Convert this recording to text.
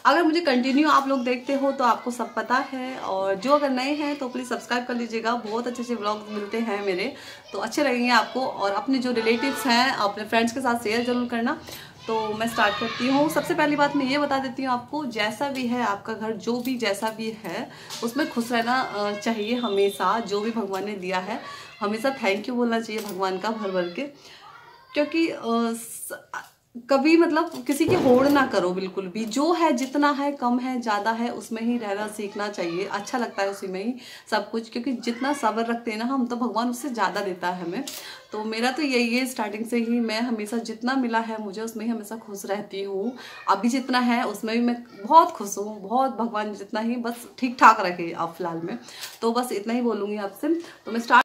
अगर मुझे कंटिन्यू आप लोग देखते हो तो आपको सब पता है, और जो अगर नए हैं तो प्लीज़ सब्सक्राइब कर लीजिएगा। बहुत अच्छे अच्छे व्लॉग्स मिलते हैं मेरे, तो अच्छे लगेंगे आपको। और अपने जो रिलेटिव्स हैं अपने फ्रेंड्स के साथ शेयर ज़रूर करना। तो मैं स्टार्ट करती हूँ। सबसे पहली बात मैं ये बता देती हूँ आपको, जैसा भी है आपका घर, जो भी जैसा भी है उसमें खुश रहना चाहिए हमेशा। जो भी भगवान ने दिया है हमेशा थैंक यू बोलना चाहिए भगवान का भर भर के, क्योंकि कभी मतलब किसी की होड़ ना करो बिल्कुल भी। जो है जितना है, कम है ज़्यादा है, उसमें ही रहना सीखना चाहिए। अच्छा लगता है उसी में ही सब कुछ, क्योंकि जितना सब्र रखते हैं ना हम, तो भगवान उससे ज़्यादा देता है हमें। तो मेरा तो यही है, स्टार्टिंग से ही मैं हमेशा जितना मिला है मुझे उसमें ही हमेशा खुश रहती हूँ। अभी जितना है उसमें भी मैं बहुत खुश हूँ। बहुत भगवान जितना ही बस ठीक ठाक रखे अब फिलहाल में। तो बस इतना ही बोलूँगी आपसे। तो मैं स्टार्ट